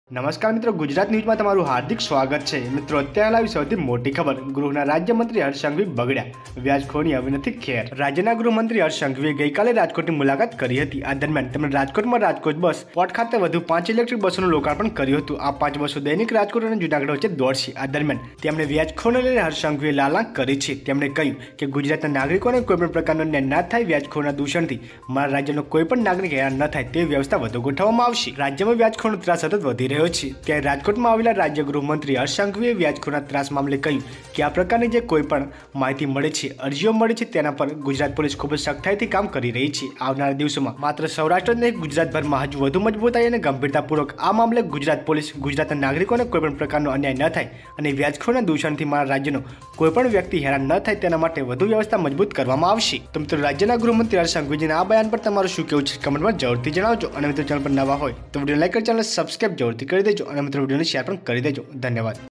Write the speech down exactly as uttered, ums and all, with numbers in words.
નમસ્કાર મિત્રો, ગુજરાત ન્યૂઝમાં તમારું હાર્દિક સ્વાગત છે। મિત્રો, અત્યારે લાવી સૌથી મોટી ખબર। ગૃહના રાજ્યમંત્રી હર્ષ સંઘવી બગડ્યા, વ્યાજખોરની હવે નથી ખેર। રાજ્યના ગૃહમંત્રી હર્ષ સંઘવીએ ગઈકાલે રાજકોટની મુલાકાત કરી હતી। આ દરમિયાન તેમણે રાજકોટમાં રાજકોટ બસ પોર્ટ ખાતે વધુ પાંચ ઇલેક્ટ્રિક બસોનું લોકાર્પણ કર્યું હતું। આ પાંચ બસો દૈનિક રાજકોટ અને જૂનાગઢ વચ્ચે દોડશે। આ દરમિયાન તેમણે વ્યાજખોરને લઈને હર્ષ સંઘવીએ લાલાંક કરી છે। તેમણે કહ્યું કે ગુજરાતના નાગરિકોને કોઈપણ પ્રકારનો ન્યાય ના થાય, વ્યાજખોરના દૂષણથી મારા રાજ્યનો કોઈપણ નાગરિક હેરાન ન થાય તેવી વ્યવસ્થા વધુ ગોઠવવામાં આવશે। રાજ્યમાં વ્યાજખોરનો ત્રાસ સતત વધી રહ્યો છે, ત્યારે રાજકોટમાં આવેલા રાજ્ય ગૃહમંત્રી હર્ષ સંઘવીએ વ્યાજખોરના ત્રાસ મામલે કહ્યું કે આ પ્રકારની જે કોઈ પણ માહિતી મળે છે, અરજીઓ મળે છે, તેના પર ગુજરાત પોલીસ ખૂબ જ સખ્તાઈથી કામ કરી રહી છે। આવનારા દિવસોમાં માત્ર સૌરાષ્ટ્ર જ નહીં, ગુજરાતભરમાં હજુ વધુ મજબૂતાઈ અને ગંભીરતાપૂર્વક આ મામલે ગુજરાત પોલીસ ગુજરાતના નાગરિકોને કોઈપણ પ્રકારનો અન્યાય ન થાય અને વ્યાજખોરના દૂષણથી મારા રાજ્યનો કોઈપણ વ્યક્તિ હેરાન ન થાય તેના માટે વધુ વ્યવસ્થા મજબૂત કરવામાં આવશે। તો મિત્રો, રાજ્યના ગૃહમંત્રી હર્ષ સંઘવીજીના આ બયાન પર તમારું શું કહેવું છે કમેન્ટમાં જરૂરથી જણાવજો। અને મિત્રો, ચેનલ પર નવા હોય તો વિડીયો લાઈક કરી ચેનલ સબસ્ક્રાઇબ જરૂરથી કરી દેજો અને મિત્રો વિડીયોને શેર પણ કરી દેજો। ધન્યવાદ।